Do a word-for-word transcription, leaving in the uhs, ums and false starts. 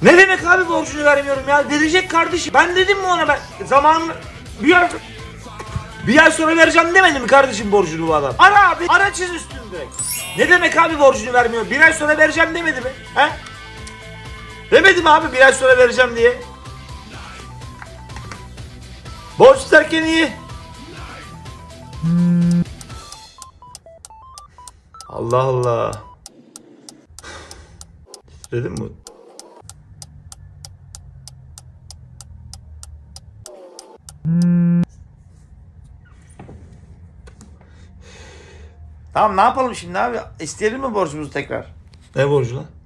Ne demek abi borcunu vermiyorum ya? Verecek kardeşim. Ben dedim mi ona ben zamanını bir ay, bir ay sonra vereceğim demedim mi kardeşim borcunu bu adam? Ara abi. Ara çiz üstünü direkt. Ne demek abi borcunu vermiyor? Bir ay sonra vereceğim demedi mi? He? Demedim abi bir ay sonra vereceğim diye. Borç isterken iyi. Allah Allah. Dedim mi? Tamam ne yapalım şimdi abi? İsteyelim mi borcumuzu tekrar? Ne borcu lan?